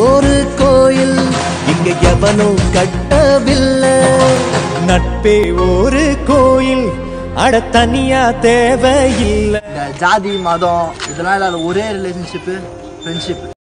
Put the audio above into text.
ஒரு கோயில் இங்க எவனும் கட்டவில்லை. நட்பே ஒரு கோயில் அட தனியா தேவையில்லை. ஜாதி மதம் இதெல்லாம் இல்லாத ஒரே ரிலேஷன்ஷிப் ஃப்ரெண்ட்ஷிப்.